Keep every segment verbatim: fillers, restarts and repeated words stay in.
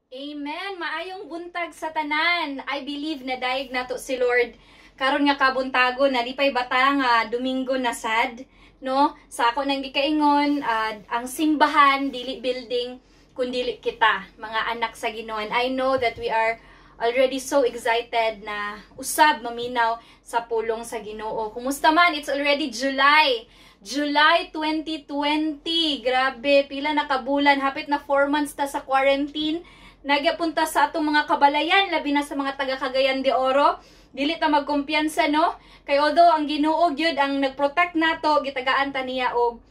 Amen. Maayong buntag sa tanan. I believe na daig nato si Lord. Karon nga kabuntago na di pay bata nga Domingo na sad, no? Sa ako nang gikaingon, uh, ang simbahan dili building kundi kita, mga anak sa Ginoo. I know that we are already so excited na usab maminaw sa pulong sa Ginoo. Kumusta man? It's already July. July twenty twenty. Grabe, pila na kabulan, hapit na four months ta sa quarantine. Nagyapunta sa atong mga kabalayan, labi na sa mga taga Cagayan de Oro. Dili ta magkumpiyansa, no? Kay although ang Ginoo gyud ang nagprotect nato, gitagaan ta niya og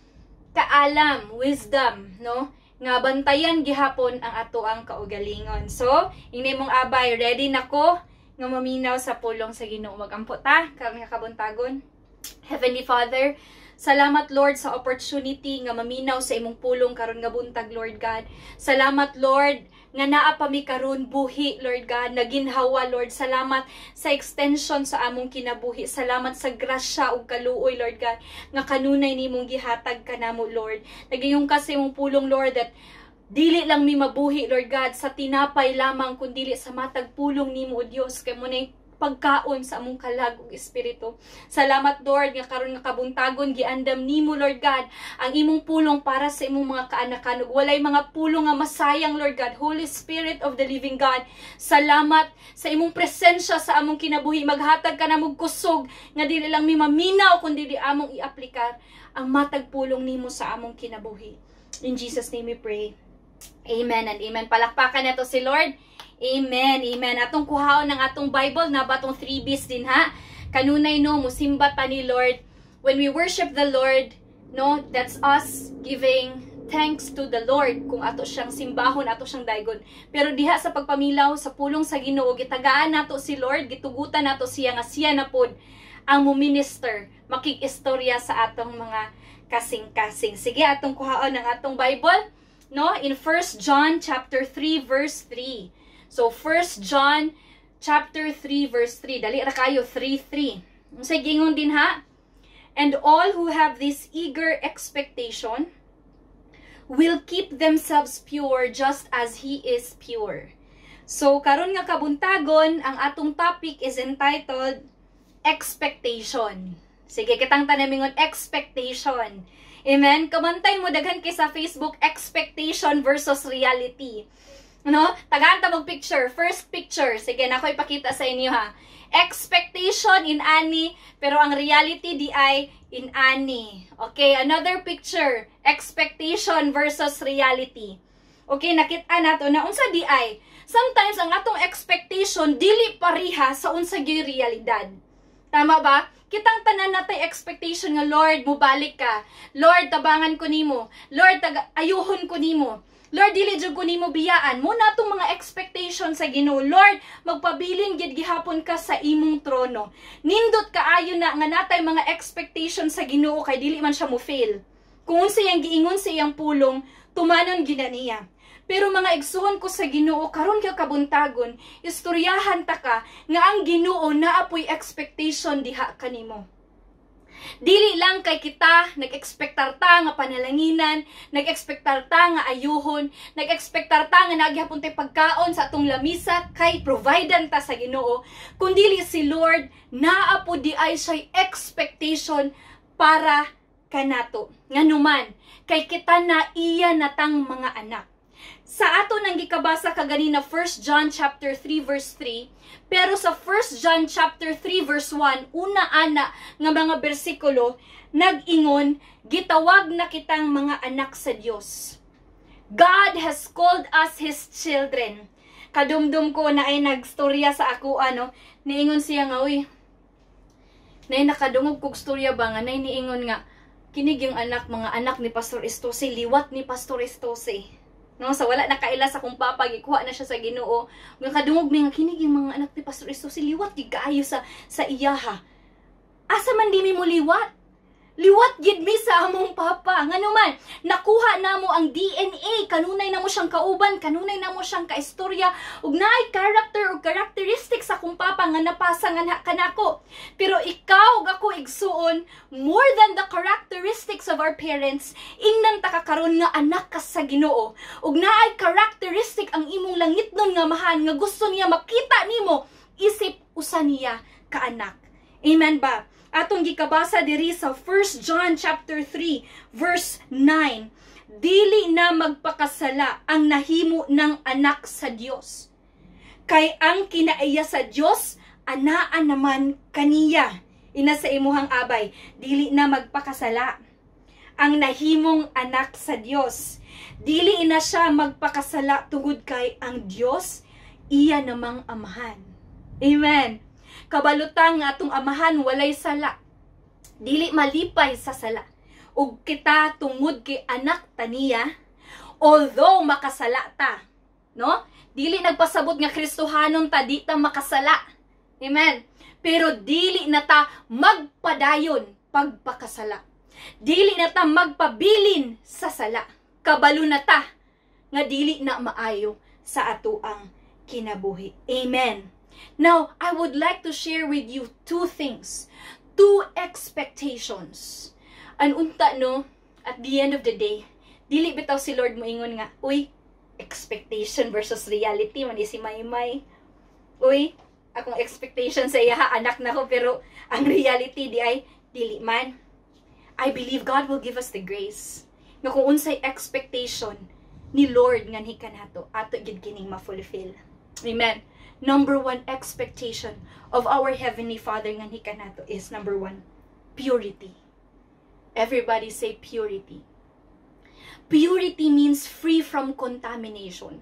kaalam, wisdom, no? Nga bantayan gihapon ang ato ang kaugalingon. So, ingni mong abay, ready nako nga maminaw sa pulong sa Ginoo. Magampo ta karon nga kabuntagon. Heavenly Father, salamat Lord sa opportunity nga maminaw sa imong pulong karon nga buntag, Lord God. Salamat Lord nga naa pa mi karon buhi, Lord God, naginhawa, Lord. Salamat sa extension sa among kinabuhi. Salamat sa grasya ug kaluoy, Lord God, nga kanunay nimong gihatag kanamo, Lord. Nagayong ka sa imong pulong, Lord, that dili lang mi mabuhi, Lord God, sa tinapay lamang kundi sa matag pulong nimo, o Dios, kay mo na pagkaon sa among kalag ug espiritu. Salamat Lord nga karon nga kabuntagon giandam nimo, Lord God, ang imong pulong para sa imong mga kaanakan ug walay mga pulong nga masayang, Lord God. Holy Spirit of the living God, salamat sa imong presensya sa among kinabuhi. Maghatag ka namog kusog nga dili lang mi maminaw kundi di among i-aplikar ang matag pulong nimo sa among kinabuhi. In Jesus name we pray. Amen and amen. Palakpakan nato si Lord. Amen, amen. Atong kuhaon ng atong Bible na batong three B's din ha. Kanunay no, musimba ta ni Lord. When we worship the Lord, no, that's us giving thanks to the Lord kung ato siyang simbahon, ato siyang daygon. Pero diha sa pagpamilaw sa pulong sa Ginoo, gitagaan nato si Lord, gitugutan nato siya nga siya na pod ang muminister, makikistorya sa atong mga kasing-kasing. Sige, atong kuhaon ng atong Bible, no, in First John chapter three verse three. So, First John chapter three verse three. Dali ra kayo, three three. Sa gingon din ha. And all who have this eager expectation will keep themselves pure just as He is pure. So, karon nga kabuntagon, ang atong topic is entitled expectation. Sige, kitang tanamingon, expectation. Amen? Kamantay mo daghan kay sa Facebook, expectation versus reality. No? Tagaan ta mong picture. First picture. Sige, na ako ipakita sa inyo ha. Expectation in ani, pero ang reality di ay in ani. Okay, another picture. Expectation versus reality. Okay, nakita nato na unsa di ay. Sometimes ang atong expectation dili pariha sa unsa gyud realidad. Tama ba? Kitang tanan natay expectation nga Lord, mubalik ka. Lord, tabangan ko nimo. Lord, taga ayuhon ko nimo. Lord, dili jud ko nimo biyaan. Mo natong mga expectation sa Ginoo. Lord, magpabilin gid gihapon ka sa imong trono. Nindot kaayo na nga natay mga expectation sa Ginoo kay dili man siya mo fail. Kung unsa yang giingon sa iyang pulong, tumanon gina niya. Pero mga igsuon ko sa Ginoo karon kay kabuntagon, istoryahan ta ka nga ang Ginoo naapoy expectation diha kanimo. Dili lang kay kita nag-expectar ta nga panalanginan, nag-expectar ta nga ayuhon, nag-expectar ta nga naghapon tay pagkaon sa atong lamisa kay providan ta sa Ginoo, kundi si Lord naa po di ay siya expectation para kanato. Nganuman kay kita na iya natang mga anak. Sa ato nang gikabasa kaganina First John chapter three verse three, pero sa First John chapter three verse one, una ana nga mga bersikulo nag-ingon, gitawag na kitang mga anak sa Dios. God has called us His children. Kadumdum ko na ay nagstorya sa ako ano, niingon siya nga, uy, nay nakadungog kog storya ba nga, nay niingon nga, kinig yung anak, mga anak ni Pastor Estose, liwat ni Pastor Estose. No, sa wala nakaila sa kung papa, gikuha na siya sa Ginoo. Nga kadungog mi nga kinig yung mga anak ni Pastor Estose, liwat gid kaayo sa sa iyaha. Asa man di mi mo liwat? Liwat gid mi sa among papa. Nganuman, nakuha namo ang D N A, kanunay namo siyang kauban, kanunay namo siyang kaistorya, ug naay character ug characteristics sa akong papa nga napasa nga kanako. Pero ikaw ug ako igsuon, more than the characteristics of our parents, ingnan ta ka karon nga anak ka sa Ginoo. Ug naay characteristic ang imong iyang langitnon nga mahan nga gusto niya makita nimo isip usa niya kaanak. Amen ba? Atong gikabasa diri sa First John chapter three verse nine. Dili na magpakasala ang nahimo ng anak sa Dios. Kay ang kinaiya sa Dios anaan naman kaniya. Ina sa imuhang abay, dili na magpakasala ang nahimong anak sa Dios. Dili na siya magpakasala tungod kay ang Dios iya namang amahan. Amen. Kabalutang nga atong amahan walay sala. Dili malipay sa sala. Ug kita tungod kay anak taniya, although makasala ta, no? Dili nagpasabot nga Kristohanon ta di ta makasala. Amen. Pero dili na ta magpadayon pagpakasala. Dili na ta magpabilin sa sala. Kabalo na ta nga dili na maayo sa atoang kinabuhi. Amen. Now, I would like to share with you two things. Two expectations. An unta no, at the end of the day, dili bitaw si Lord mo ingon nga, uy, expectation versus reality man si Maymay. Uy, akong expectation sa iya, anak na ko, pero ang reality di ay dili man. I believe God will give us the grace nga kung unsay expectation ni Lord nga hika nato ato gid kining ma-fulfill. Amen. Number one expectation of our Heavenly Father nga hika nato is number one, purity. Everybody say purity. Purity means free from contamination.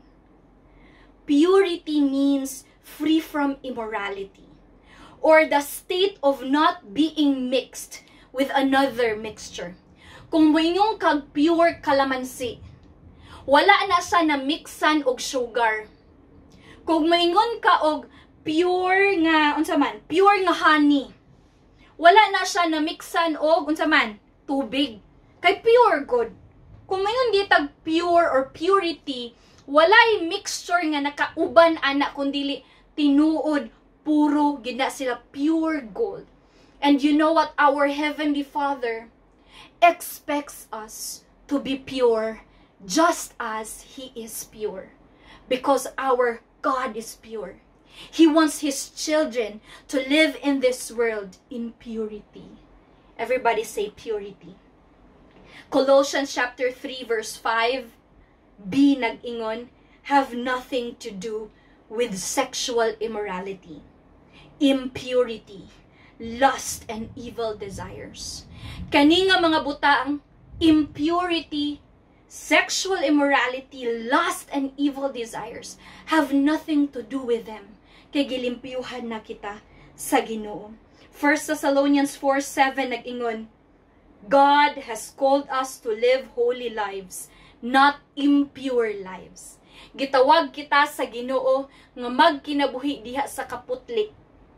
Purity means free from immorality, or the state of not being mixed with another mixture. Kung moingon kag pure kalamansi, wala na siya na mixan og sugar. Kung moingon ka og pure nga unsa man, pure nga honey, wala na siya na mixan og unsa man, tubig. Kay pure good. Kung moingon gitag pure or purity, walay mixture nga nakauban ana kundili tinuod, puro, gina sila pure gold. And you know what? Our Heavenly Father expects us to be pure just as He is pure. Because our God is pure. He wants His children to live in this world in purity. Everybody say purity. Colossians chapter three verse five, B nag-ingon, have nothing to do with sexual immorality, impurity, lust, and evil desires. Kani nga mga butang, impurity, sexual immorality, lust, and evil desires have nothing to do with them. Kay gilimpyuhan na kita sa Ginoo. First Thessalonians four seven nag-ingon, God has called us to live holy lives, not impure lives. Gitawag kita sa Ginoo nga magkinabuhi diha sa kaputli,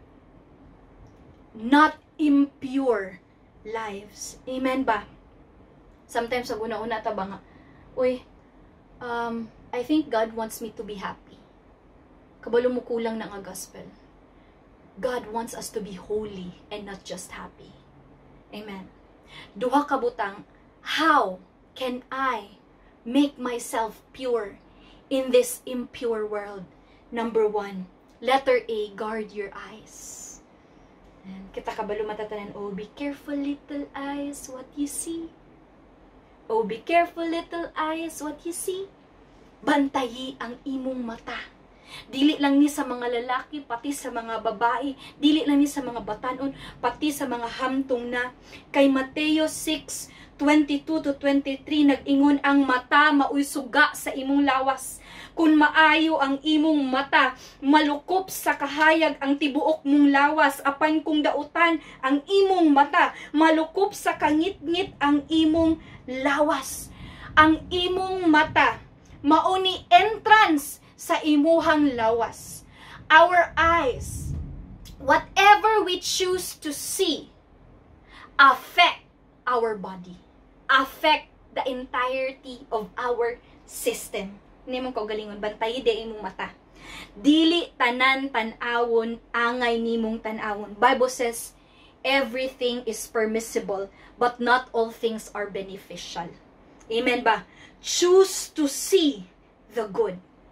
not impure lives. Amen ba? Sometimes sa una-una ta ba nga, uy, um, I think God wants me to be happy. Kabalo mo kulang na nga gospel. God wants us to be holy and not just happy. Amen. Duha ka butang, how can I make myself pure in this impure world? Number one, letter A, guard your eyes. And kita kabalo matatanan, oh, be careful little eyes, what you see. Oh, be careful little eyes, what you see. Bantayi ang imong mata. Dili lang ni sa mga lalaki, pati sa mga babae. Dili lang ni sa mga batanon, pati sa mga hamtong na. Kay Mateo six twenty-two to twenty-three nag-ingon, ang mata maoy suga sa imong lawas. Kung maayo ang imong mata, malukop sa kahayag ang tibuok mong lawas. Apan kung dautan ang imong mata, malukop sa kangit-ngit ang imong lawas. Ang imong mata mao ni entrance sa imuhang lawas. Our eyes, whatever we choose to see, affect our body, affect the entirety of our system. Hindi mo ko galingon, bantayi de imong mata. Dili tanan tanawon, angay nimong tanawon. Bible says, everything is permissible, but not all things are beneficial. Amen ba? Choose to see the good.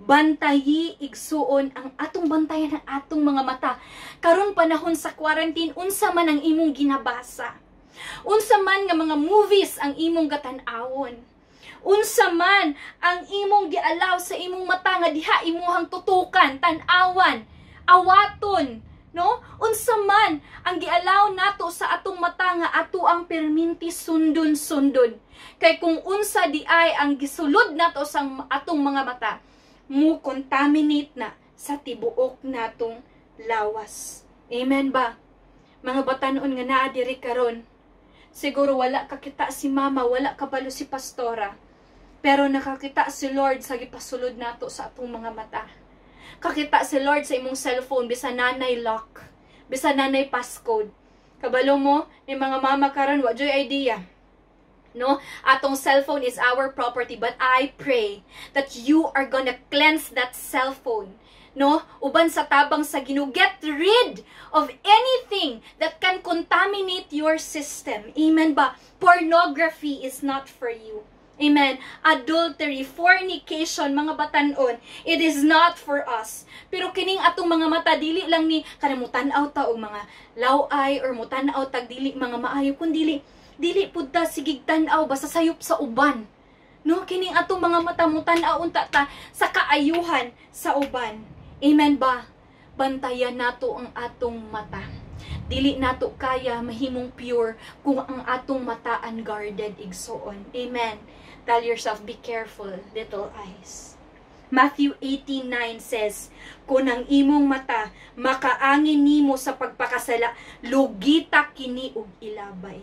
Bantayi igsuon ang atong bantayan ang atong mga mata. Karon panahon sa quarantine, unsa man ang imong ginabasa? Unsa man nga mga movies ang imong gatan-awon? Unsa man ang imong gialaw sa imong mata nga diha imuhang tutukan, tan-awan, awaton, no? Unsa man ang gialaw nato sa atong mata nga ato ang perminti sundon-sundon. Kay kung unsa di ay ang gisulod nato sa atong mga mata, mo contaminate na sa tibuok natong lawas. Amen ba? Mga batanon nga naa diri karon, siguro wala kakita si mama, wala kabalo si pastora, pero nakakita si Lord sa gipasulod nato sa atong mga mata. Kakita si Lord sa imong cellphone, bisan nanay lock, bisan nanay passcode. Kabalo mo, ni mga mama karon wa joy idea. No, atong cellphone is our property, but I pray that you are gonna cleanse that cellphone. No, uban sa tabang sa Ginoo, get rid of anything that can contaminate your system. Amen ba? Pornography is not for you. Amen. Adultery, fornication, mga batanon, it is not for us. Pero kining atong mga mata, dili lang ni kanamutan aw ta og mga laway or mutan-aw tag dili mga maayo, kun dili dili pud ta sigig tan-aw basta sayop sa uban. No, kining atong mga mata mo tan-aw unta ta sa kaayuhan sa uban. Amen ba? Bantayan nato ang atong mata. Dili nato kaya mahimong pure kung ang atong mata unguarded igsoon. Amen. Tell yourself, be careful, little eyes. Matthew eighteen nine says, kung ang imong mata makaangin nimo sa pagpakasala, lugita kini og ilabay.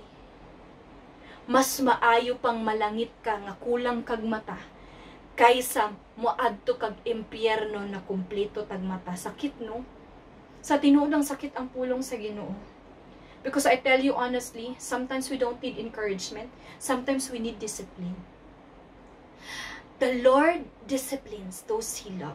Mas maayo pang malangit ka nga kulang kag mata kaysa moadto kag impyerno na kumpleto tag mata. Sakit, no? Sa tinuod ang sakit ang pulong sa Ginoo. Because I tell you honestly, sometimes we don't need encouragement. Sometimes we need discipline. The Lord disciplines those He loves.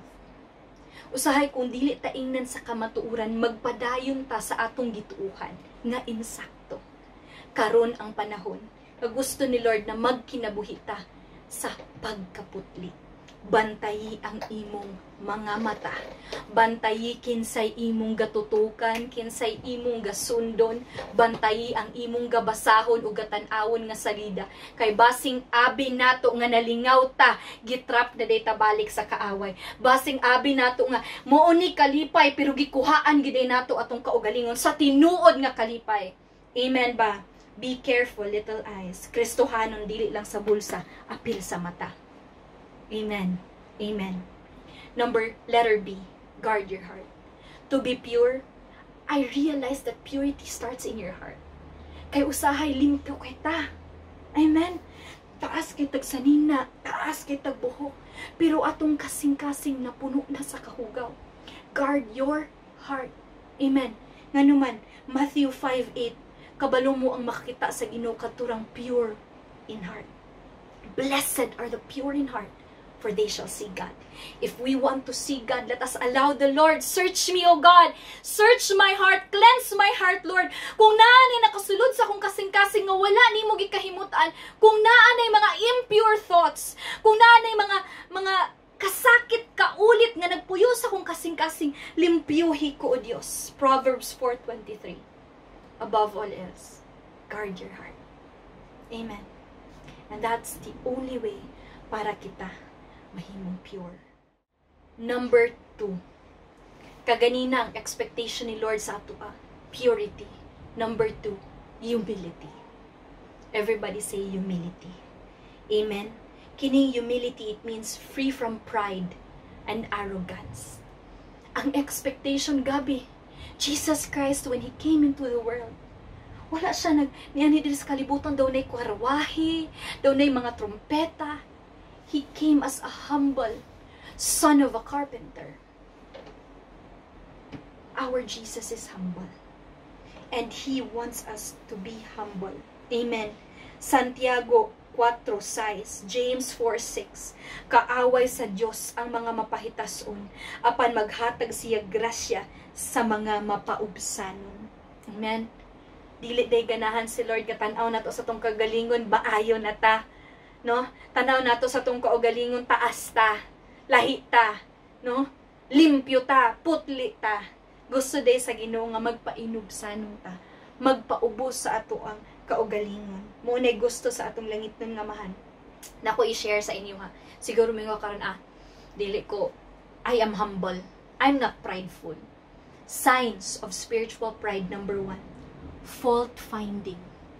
Usahay kung dili ta ingnan sa kamatuuran, magpadayon ta sa atong gituuhan nga insakto. Karon ang panahon na gusto ni Lord na magkinabuhi ta sa pagkaputli. Bantayi ang imong mga mata. Bantayi kinsay imong gatutukan, kinsay imong gasundon. Bantayi ang imong gabasahon o gatan-awon nga salida. Kay basing abi nato nga nalingaw ta, gitrap na data balik sa kaaway. Basing abi nato nga mooni kalipay pero gikuhaan giday nato atong kaugalingon sa tinuod nga kalipay. Amen ba? Be careful, little eyes. Kristohanon dili lang sa bulsa, apil sa mata. Amen. Amen. Number, letter B, guard your heart. To be pure, I realize that purity starts in your heart. Kay usahay limpyo kay ta. Amen. Taas kay tag sanina, taas kay tag buhok. Pero atong kasing-kasing na puno na sa kahugaw. Guard your heart. Amen. Nganuman, Matthew five eight, kabalo mo ang makita sa Ginoo katurang pure in heart. Blessed are the pure in heart, for they shall see God. If we want to see God, let us allow the Lord. Search me, O God. Search my heart. Cleanse my heart, Lord. Kung naanay nakasulod sa kong kasing-kasing nga wala ni mo gikahimutan, kung naanay mga impure thoughts, kung naanay mga mga kasakit kaulit nga nagpuyo sa kong kasing-kasing, limpyuhi ko, O Dios. Proverbs four twenty-three. Above all else, guard your heart. Amen. And that's the only way para kita mahimong pure. Number two, kaganina ang expectation ni Lord sa ato, ah, purity. Number two, humility. Everybody say humility. Amen. Kining humility, it means free from pride and arrogance. Ang expectation, gabi, Jesus Christ, when He came into the world, wala siya nag, niyan dito sa kalibutan, daw na'y kwarwahi, daw na'y mga trumpeta. He came as a humble son of a carpenter. Our Jesus is humble. And He wants us to be humble. Amen. Santiago four six, James four six, kaaway sa Dios ang mga mapahitason, apan maghatag siya grasya sa mga mapaubsanon. Amen. Dili day ganahan si Lord nga tan-aw nato sa tong kagalingon, baayo na ta. No? Tanaw nato sa tong kaugalingon, taas ta, lahi ta. no? Limpyo ta, putli ta. Gusto day sa Ginoo nga magpainubsanon ta, magpaubos sa ato ang kaugalingon. Mo na gusto sa atong langit nun nga mahan. Nako i-share sa inyo ha. Siguro mingo karon ah, dili ko, I am humble. I'm not prideful. Signs of spiritual pride, number one, fault finding.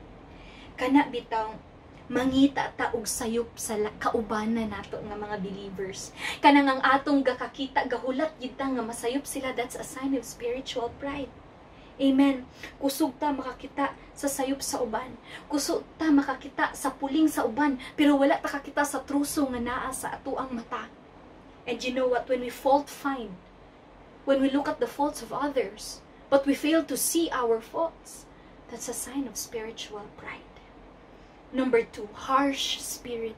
Kana bitaw mangita ta og sayop sa kaubanan nato nga mga believers. Kanang ang atong gakakita gahulat gid ta nga masayop sila, that's a sign of spiritual pride. Amen. Kusog ta makakita sa sayop sa uban. Kusog ta makakita sa puling sa uban, pero wala ta kakita sa truso nga naa sa atuang mata. And you know what? When we fault find, when we look at the faults of others, but we fail to see our faults, that's a sign of spiritual pride. Number two, harsh spirit.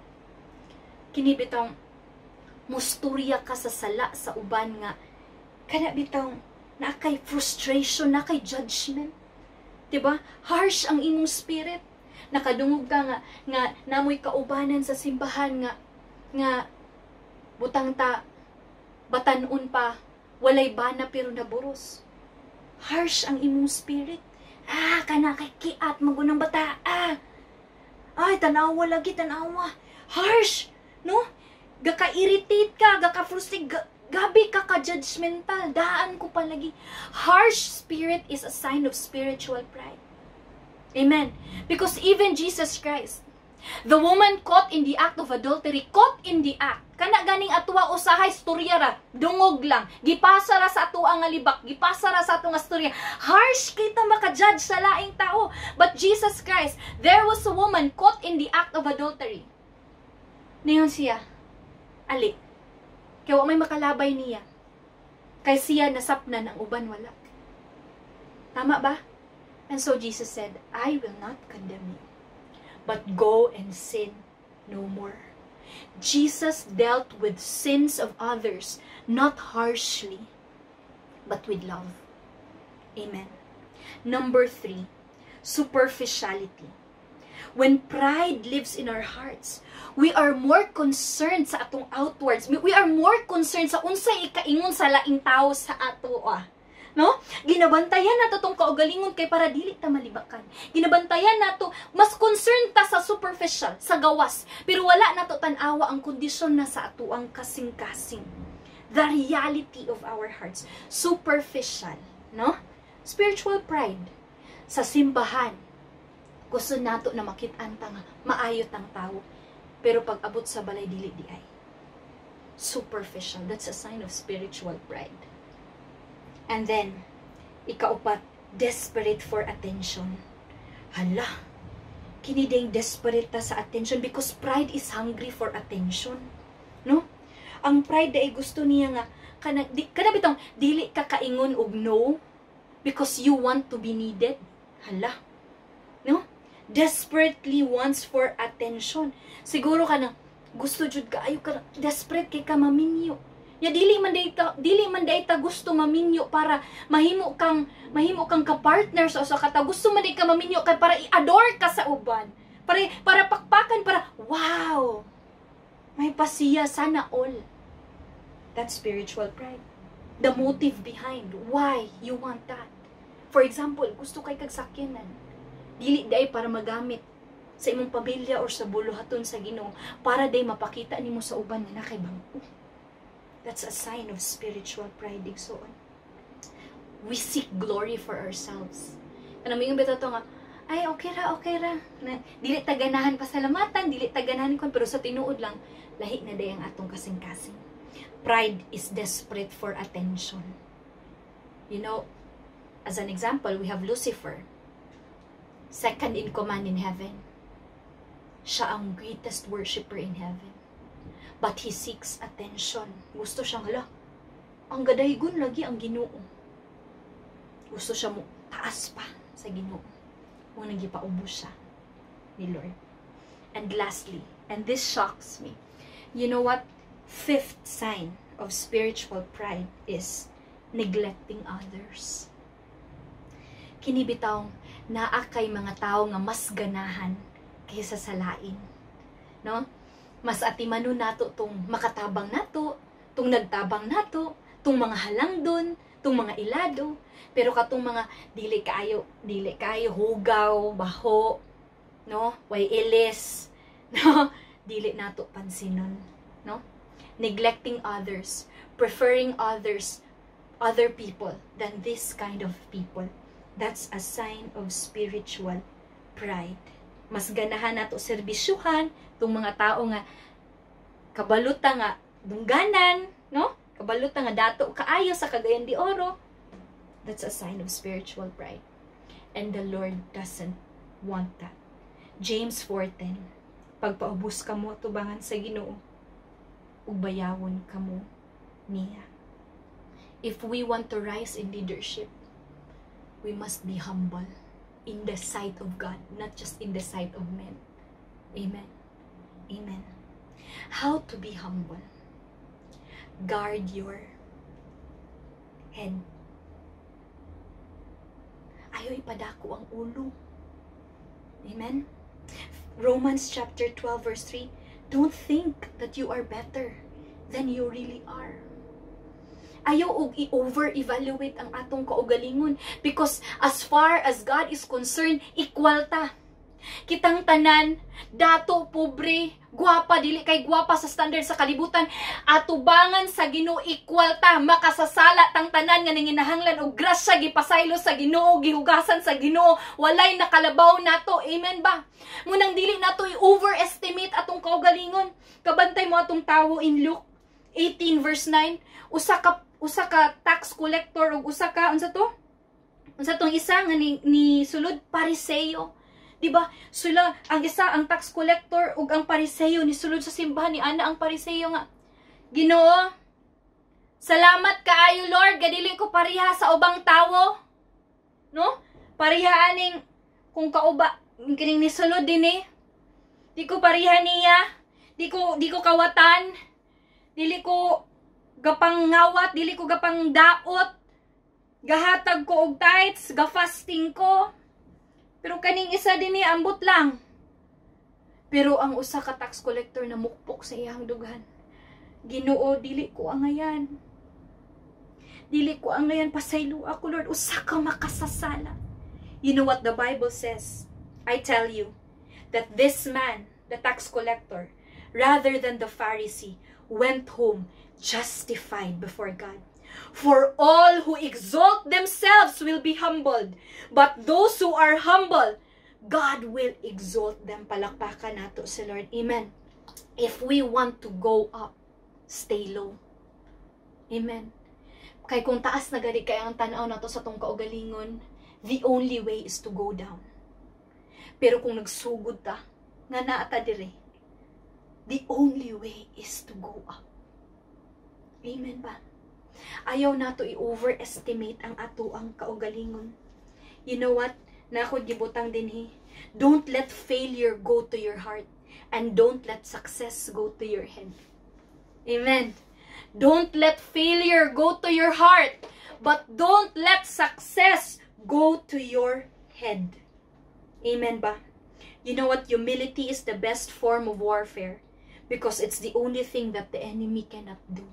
Kini bitong musturya ka sa sala sa uban nga kana bitong na kay frustration, na kay judgment. Diba? Harsh ang imong spirit. Nakadungog ka nga nga namoy kaubanan sa simbahan nga nga butang ta batanon pa walay bana pero naburos. Harsh ang imong spirit. Ah, kana kay kiat magunang bata. Ah, ay, tanawa lagi, tanawa. Harsh, no? Gaka-irritate ka, gaka-frustrate, ga gabi ka ka-judgmental. Daan ko palagi. Harsh spirit is a sign of spiritual pride. Amen. Because even Jesus Christ, the woman caught in the act of adultery, caught in the act, kana ganing atwa usahay storya ra, dungog lang, gipasa ra sa ato ang libak, gipasa ra sa ato nga storya. Harsh kita maka-judge sa laing tao. But Jesus Christ, there was a woman caught in the act of adultery. Niyon siya, ali, kaya may makalabay niya. Kay siya nasapnan ang uban wala. Tama ba? And so Jesus said, I will not condemn you, but go and sin no more. Jesus dealt with sins of others, not harshly, but with love. Amen. Number three, superficiality. When pride lives in our hearts, we are more concerned sa atong outwards. We are more concerned sa unsay ikaingon sa laing tao sa ato. Ah. No? Ginabantayan nato tong kaugalingon kay para dili ta malibakan. Ginabantayan nato, mas concerned ta sa superficial, sa gawas, pero wala nato tan-awa ang kondisyon na sa ato ang kasing-kasing. The reality of our hearts, superficial, no? Spiritual pride sa simbahan. Gusto nato na makit-an ta nga maayot ang tao, pero pag abot sa balay dili di ay. Superficial, that's a sign of spiritual pride. And then, ikaupat, desperate for attention. Hala, kinideng desperate ta sa attention because pride is hungry for attention. No? Ang pride ay gusto niya nga, kana, di, kana bitong, dili ka kaingon og no because you want to be needed. Hala. No? Desperately wants for attention. Siguro ka na, gusto jud ka, ayo ka, desperate kay ka maminyo. Ya dili man dayta dili man dayta gusto maminyo para mahimo kang mahimo kang ka-partner sa usa ka tawo. Gusto man day ka maminyo kay para i-adore ka sa uban. Para para pakpakan para wow. May pasiya sana all. That's spiritual pride. The motive behind why you want that. For example, gusto kay kag sakyanan. Dili day para magamit sa imong pamilya or sa buluhaton sa Ginoo para day mapakita nimo sa uban nga nakay bangko. That's a sign of spiritual pride. So, we seek glory for ourselves. Kanang mga bitaw to nga, ay, okay ra, okay ra. Na, dili taganahan pasalamatan, dili taganahan kon, pero sa tinuod lang, lahi na day ang atong kasing-kasing. Pride is desperate for attention. You know, as an example, we have Lucifer, second in command in heaven. Siya ang greatest worshipper in heaven. But he seeks attention. Gusto siyang, hala, ang gadaygon lagi ang Ginoo. Gusto siya mo taas pa sa Ginoo. Kung nagipaubos siya ni Lord. And lastly, and this shocks me, you know what? Fifth sign of spiritual pride is neglecting others. Kinibitaw naa kay mga tao nga mas ganahan kaysa sa lain. No? Mas atimanon nato tong makatabang nato, tung nagtabang nato, tung mga halangdon, tung mga ilado, pero katong mga dili kayo, dili kayo hugaw, baho, no? Way ilis, no? Dili nato pansinon, no? Neglecting others, preferring others, other people than this kind of people. That's a sign of spiritual pride. Mas ganahan nato serbisyuhan tong mga tao nga kabaluta nga dungganan, no? Kabaluta nga dato kaayo sa Cagayan de Oro. That's a sign of spiritual pride. And the Lord doesn't want that. James four ten. Pagpaubos kamo tubangan sa Ginoo, ug bayawon kamo niya. If we want to rise in leadership, we must be humble in the sight of God, not just in the sight of men. Amen. Amen. How to be humble? Guard your head. Ayaw ipadako ang ulo. Amen. Romans chapter twelve verse three. Don't think that you are better than you really are. Ayaw og i-over-evaluate ang atong kaugalingon, because as far as God is concerned, equal ta. Kitang tanan, dato, pobre, gwapa, dili kay gwapa sa standard sa kalibutan, atubangan sa Ginoo, equal ta, makasasala tang tanan nga nanginahanglan og grasya gipasaylo sa Ginoo, gihugasan sa Ginoo, walay nakalabaw nato. Amen ba? Munang dili nato i-overestimate atong kaugalingon. Kabantay mo atong tawo in Luke eighteen verse nine, usa ka usa ka tax collector ug usa ka unsa to? Unsa tong isa nga ni, ni sulod Pariseo. Diba? Sula, ang isa ang tax collector ug ang Pariseo ni sulod sa simbahan ni ana ang Pariseo nga, Ginoo, salamat kaayo Lord, gadili ko pariha sa ubang tawo. No? Pariha aning kung kauba kining ni sulod dinhi. Di ko pariha niya, di ko di ko kawatan, dili ko gapang ngawat, dili ko gapang daot, gahatag ko og tithes, ga-fasting ko. Pero kaning isa din ni ambot lang. Pero ang usa ka tax collector na mukpok sa iyang dughan, Ginoo, dili ko angayan. Dili ko angayan, pasaylo ako Lord, usa ka makasasala. You know what the Bible says? I tell you that this man, the tax collector, rather than the Pharisee, went home justified before God. For all who exalt themselves will be humbled, but those who are humble, God will exalt them. Palakpakan nato si Lord. Amen. If we want to go up, stay low. Amen. Kay kung taas na gali kay ang tanaw nato sa tong kaugalingon, the only way is to go down. Pero kung nagsugod ta, nga naata dire, the only way is to go up. Amen ba? Ayaw nato i-overestimate ang ato ang kaugalingon. You know what? Nako gibutang dinhi. Don't let failure go to your heart, and don't let success go to your head. Amen. Don't let failure go to your heart, but don't let success go to your head. Amen ba? You know what? Humility is the best form of warfare, because it's the only thing that the enemy cannot do.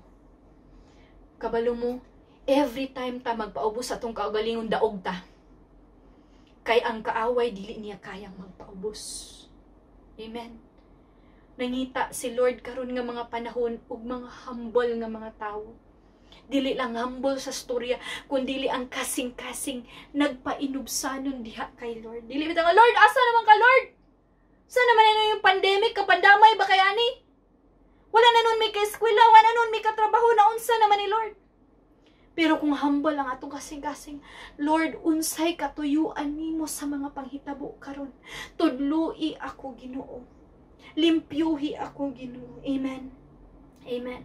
Kabalo mo, every time ta magpaubos sa atong kaugalingon, daog ta. Kay ang kaaway, dili niya kayang magpaubos. Amen. Nangita si Lord karon nga mga panahon ug mga humble nga mga tawo. Dili lang humble sa storya, kundi ang kasing-kasing nagpainubsanon diha kay Lord. Dili bitaw nga, Lord, asa naman ka, Lord? Saan naman na yung pandemic, kapandamay ba kaya ni? Wala na nun may ka-eskwela, wala na nun may katrabaho, na unsa naman ni Lord. Pero kung humble ang atong kasing-kasing, Lord, unsay katuyuan nimo sa mga panghitabo karon. Tudloi ako, Ginoo. Limpyuhi ako, Ginoo. Amen. Amen.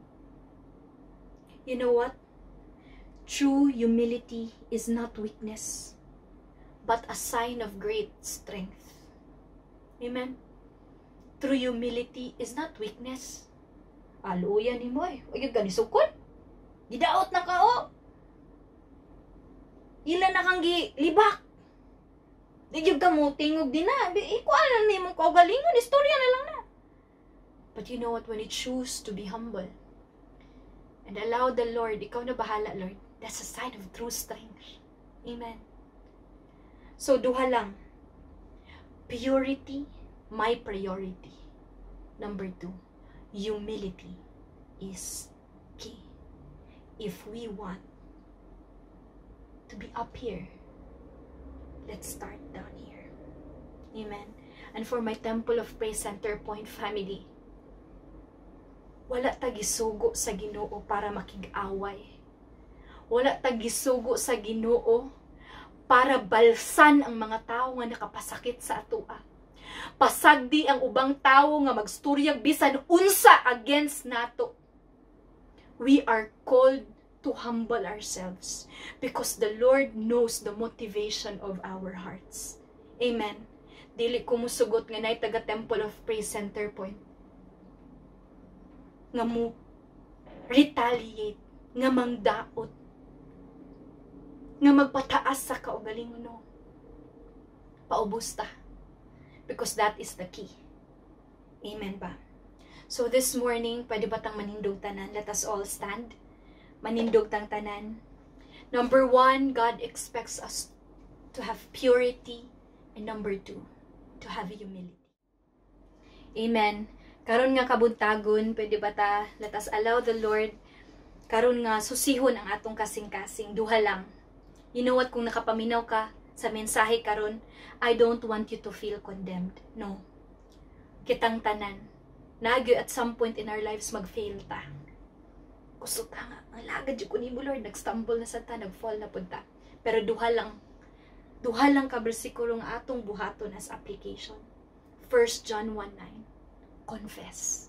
You know what? True humility is not weakness, but a sign of great strength. Amen. True humility is not weakness. Aluya ni mo eh. Huwag yung ganisukon. Gidaot na ka o. Ila na kang gilibak. Di yung kamuting og din na. Ikuan na ni mong kaugalingon. Istorya na lang na. But you know what? When you choose to be humble, And allow the Lord, ikaw na bahala, Lord. That's a sign of true strength. Amen. So, duha lang. Purity, my priority. Number two, humility is key. If we want to be up here, let's start down here. Amen. And for my Temple of Praise Center Point family, wala tagisugo sa Ginoo para makig-away. Wala tagisugo sa Ginoo para balsan ang mga tao nga nakapasakit sa atoa. Pasagdi ang ubang tao nga magsturyag bisan unsa against nato. We are called to humble ourselves because the Lord knows the motivation of our hearts. Amen. Dili ko musugot nga nay taga Temple of Praise Center Point nga mo retaliate, nga mangdaot, nga magpataas sa kaugalingon, no. Paubos ta. Because that is the key. Amen ba? So this morning, pwede ba tang manindog tanan? Let us all stand. Manindog tang tanan. Number one, God expects us to have purity. And number two, to have humility. Amen. Karon nga kabuntagon, pwede ba ta? Let us allow the Lord karon nga susihon ang atong kasing-kasing. Duha lang. You know what, kung nakapaminaw ka sa mensahe karon, I don't want you to feel condemned. No. Kitang tanan. Nagyo at some point in our lives mag-fail ta. Kusot ta nga. Ang lagad yung kunimo, Lord. Nag-stumble na sa ta, nag-fall na punta. Pero duha lang. Duha lang ka bersikulo nga atong buhaton as application. First John one nine. Confess.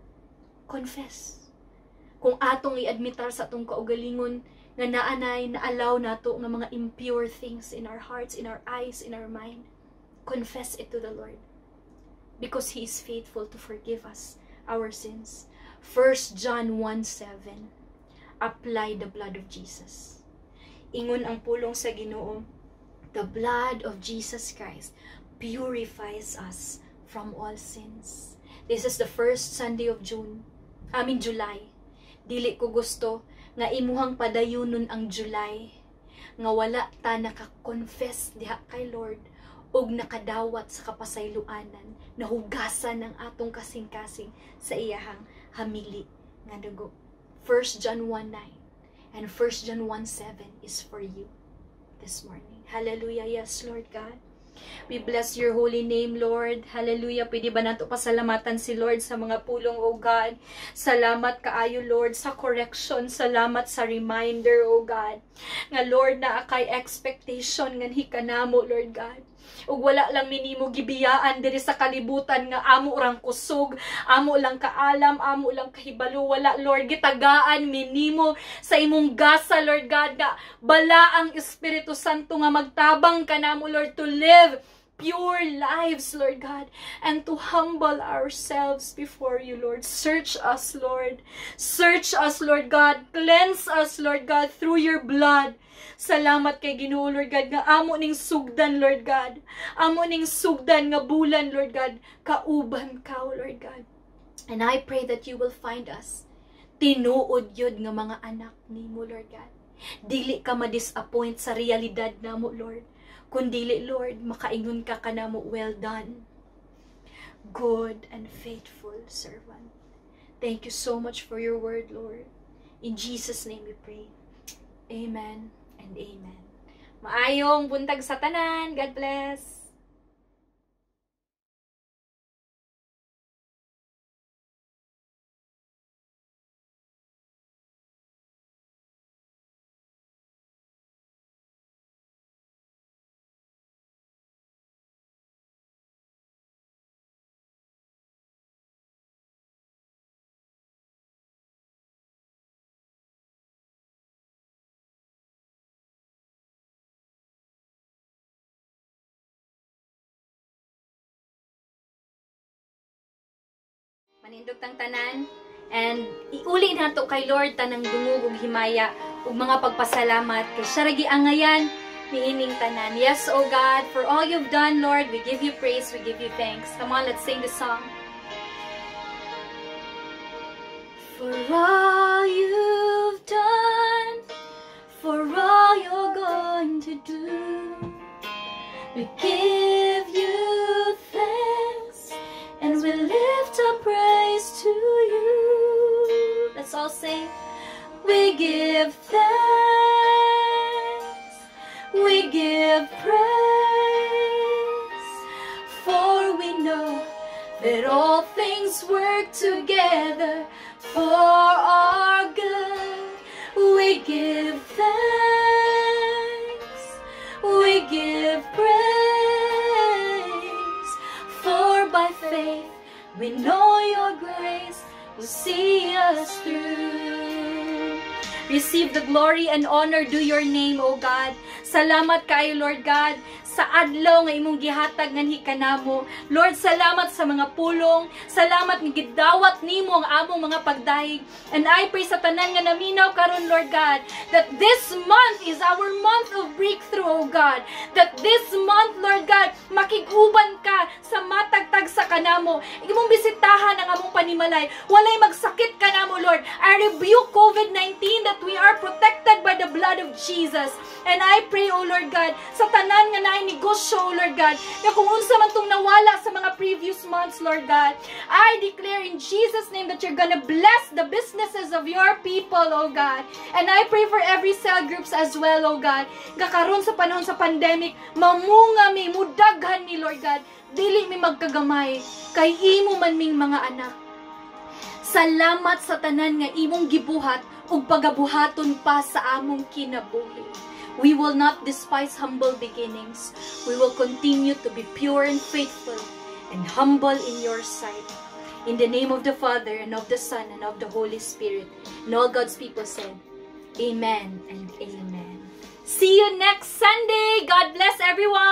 Confess. Kung atong i-admitar sa atong kaugalingon nga naanay, na-allow nato nga mga impure things in our hearts, in our eyes, in our mind, confess it to the Lord. Because He is faithful to forgive us our sins. First John one seven. Apply the blood of Jesus. Ingon ang pulong sa Ginoo, the blood of Jesus Christ purifies us from all sins. This is the first Sunday of June. I mean July. Dili ko gusto nga imuhang padayunon ang July nga wala ta naka-confess diha kay Lord og nakadawat sa kapasayloanan, nahugasan ng atong kasing-kasing sa iyahang hamili nga dugo. First John one nine and First John one seven is for you this morning. Hallelujah. Yes, Lord God. We bless your holy name, Lord. Hallelujah. Pwede ba nato pasalamatan si Lord sa mga pulong, O God? Salamat kaayo, Lord, sa correction. Salamat sa reminder, O God. Nga, Lord, na akay expectation nga hikanamo, Lord God. Ug wala lang minimo gibiyaan diri sa kalibutan nga amo rang kusog, amo lang kaalam, amo lang kahibalo. Wala, Lord, gitagaan minimo sa imong gasa, Lord God, nga bala ang Espiritu Santo nga magtabang kanamo, Lord, to live pure lives, Lord God, and to humble ourselves before you, Lord. Search us, Lord. Search us, Lord God. Cleanse us, Lord God, through your blood. Salamat kay Ginoo, Lord God, nga amo ning sugdan, Lord God. Amo ning sugdan nga bulan, Lord God. Kauban ka, Lord God. And I pray that you will find us tinuod yun nga mga anak nimo, Lord God. Dili ka ma-disappoint sa realidad namo, Lord. Kundili, Lord, makaingon ka kanamo, well done, good and faithful servant. Thank you so much for your word, Lord. In Jesus' name we pray. Amen and amen. Maayong buntag sa tanan. God bless. Manindog tang tanan, and iuli nato kay Lord tanang dungog ug himaya ug mga pagpasalamat kay siya ra giangayan niining tanan. Yes, oh God, for all you've done, Lord, we give you praise, we give you thanks. Come on, let's sing the song. For all you We give thanks, we give praise, for we know that all things work together for our good. We give thanks, we give praise, for by faith we know your grace will see us through. Receive the glory and honor due your name, O God. Salamat kayo, Lord God, sa adlaw nga imong gihatag nganhi kanamo. Lord, salamat sa mga pulong. Salamat nga gidawat nimo ang among mga pagdahig. And I pray sa tanan nga naminaw karon, Lord God, that this month is our month of breakthrough, O God. That this month, Lord God, makiguban ka sa matagtag sa kanamo. Imong bisitahan ang among panimalay. Walay magsakit kanamo, Lord. I rebuke COVID nineteen that we are protected by the blood of Jesus. And I pray, O Lord God, sa tanan nga naay negosyo, O Lord God, na kung unsa man tong nawala sa mga previous months, Lord God, I declare in Jesus' name that you're gonna bless the businesses of your people, O God. And I pray for every cell groups as well, O God. Kakaroon sa panahon sa pandemic, mamunga mi, mudaghan mi, Lord God. Dili mi magkagamay, kay imo man ming mga anak. Salamat sa tanan nga imong gibuhat ug pagabuhaton pa sa among kinabuhi. We will not despise humble beginnings. We will continue to be pure and faithful and humble in your sight. In the name of the Father, and of the Son, and of the Holy Spirit. And all God's people said, Amen and Amen. See you next Sunday. God bless everyone.